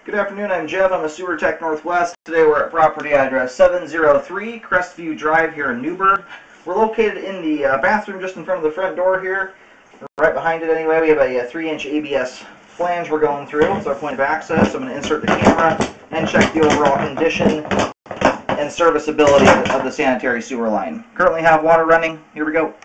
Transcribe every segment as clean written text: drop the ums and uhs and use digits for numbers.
Good afternoon, I'm Jeff. I'm a Sewer Tech Northwest. Today we're at property address 703 Crestview Drive here in Newburgh. We're located in the bathroom just in front of the front door here. Right behind it anyway, we have a 3-inch ABS flange we're going through. It's our point of access. I'm going to insert the camera and check the overall condition and serviceability of the sanitary sewer line. Currently have water running. Here we go.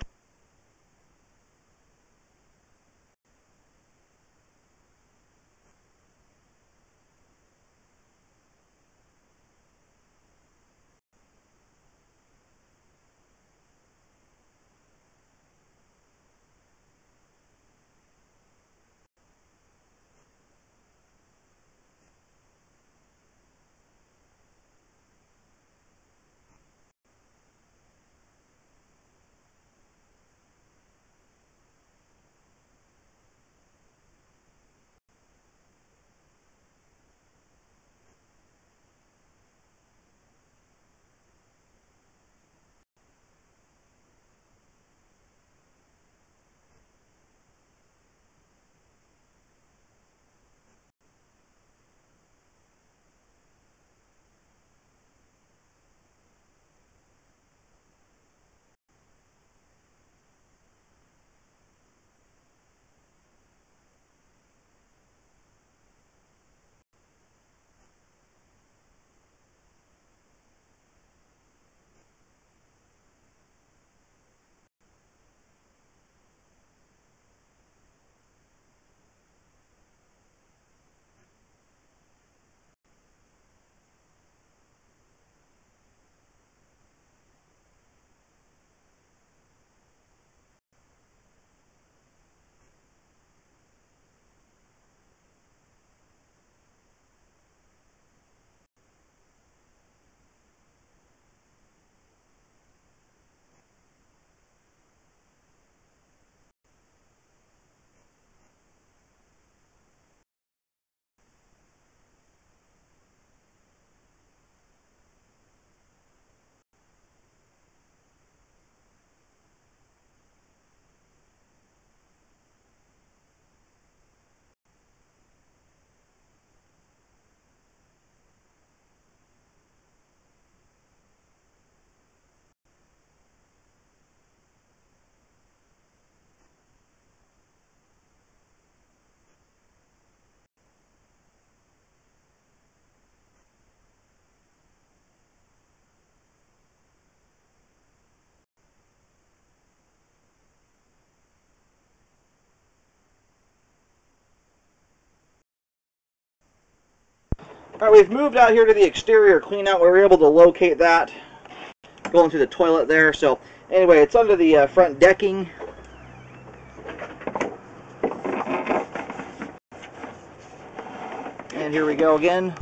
Alright, we've moved out here to the exterior cleanout. We were able to locate that going through the toilet there. So anyway, it's under the front decking. And here we go again.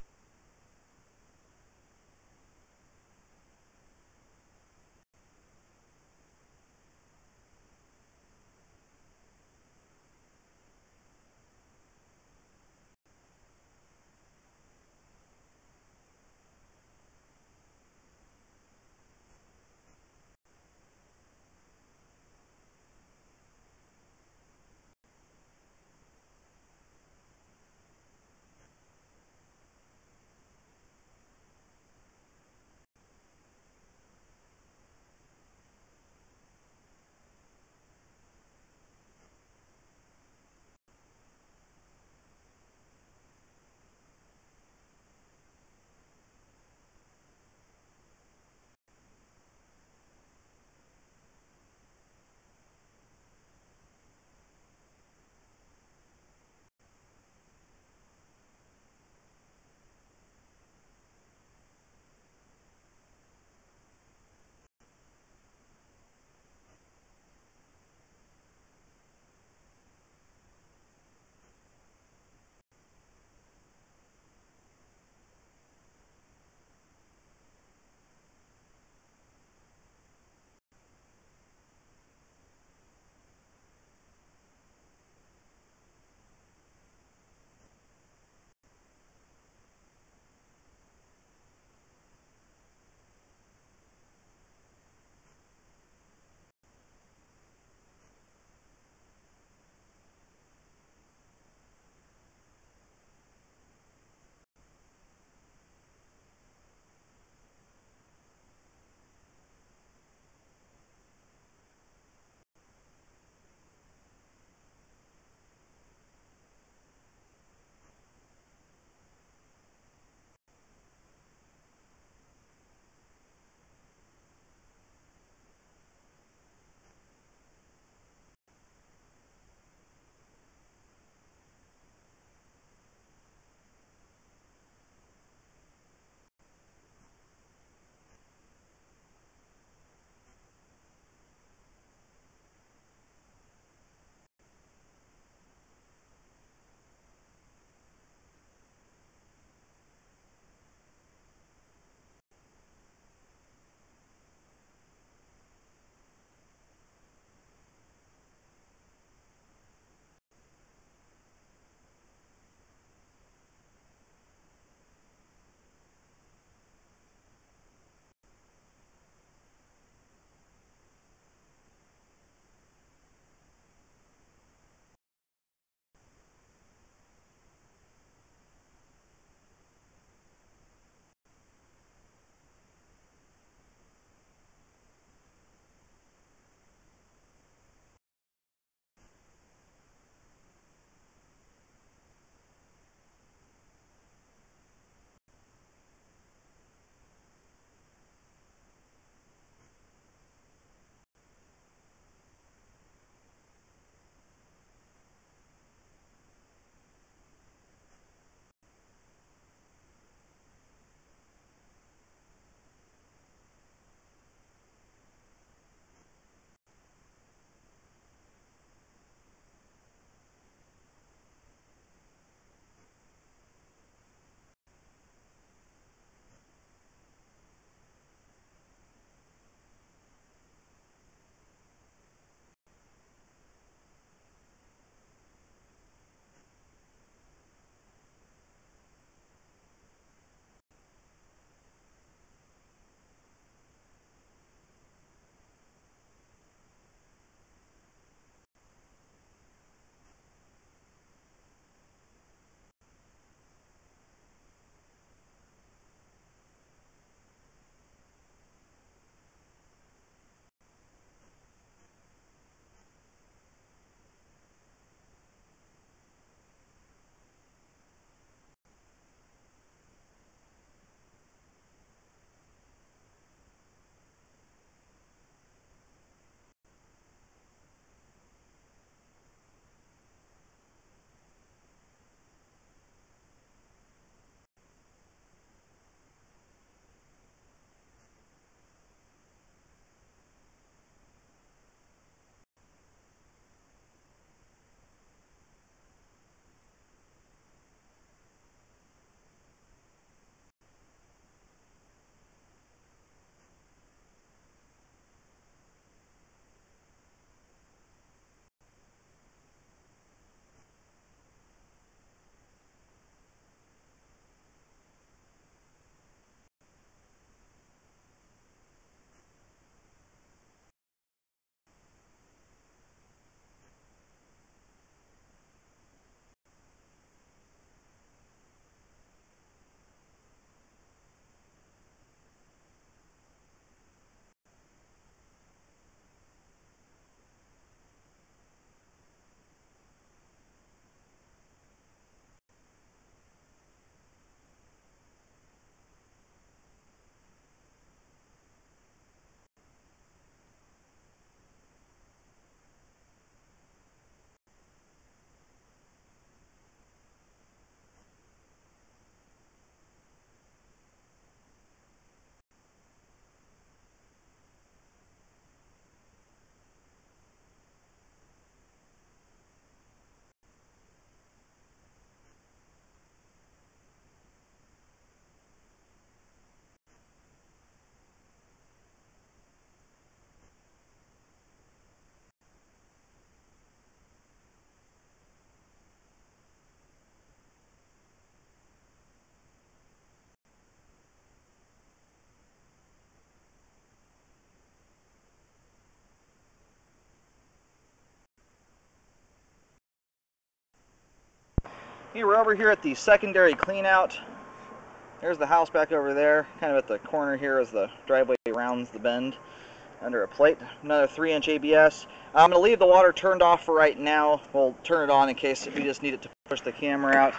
Here, we're over here at the secondary cleanout. There's the house back over there, kind of at the corner here as the driveway rounds the bend under a plate. Another 3-inch ABS. I'm going to leave the water turned off for right now. We'll turn it on in case if we just need it to push the camera out.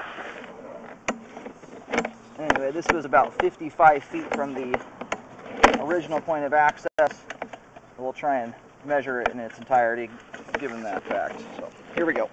Anyway, this was about 55 feet from the original point of access. We'll try and measure it in its entirety, given that fact. So here we go.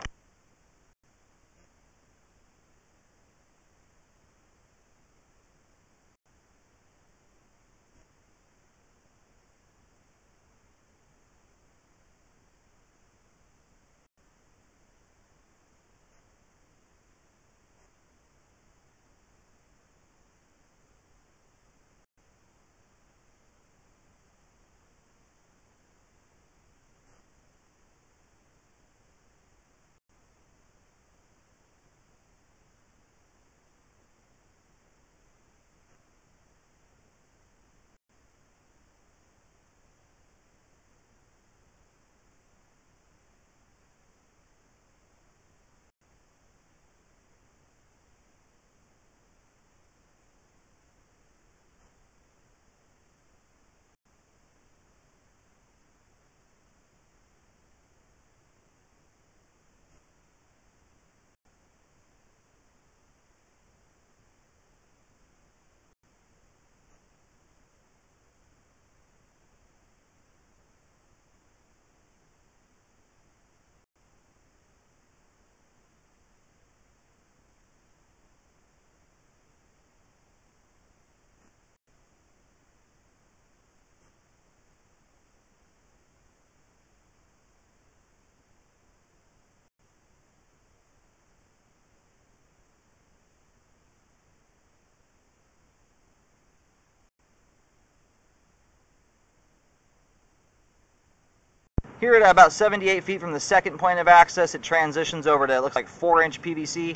Here at about 78 feet from the second point of access, it transitions over to, it looks like 4-inch PVC.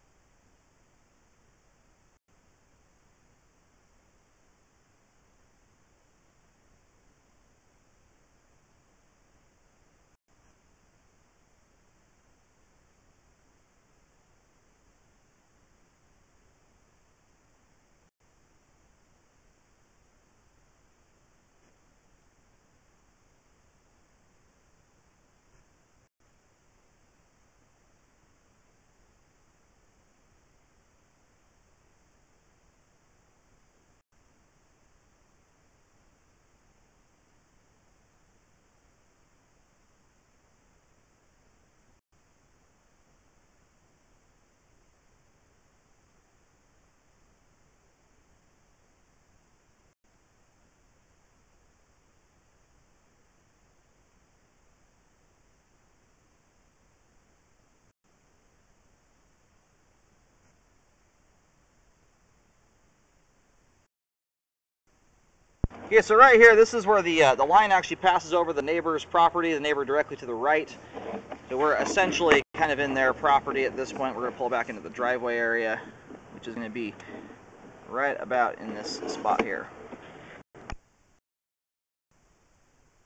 Yeah, so right here, this is where the line actually passes over the neighbor's property, the neighbor directly to the right. So we're essentially kind of in their property at this point. We're going to pull back into the driveway area, which is going to be right about in this spot here.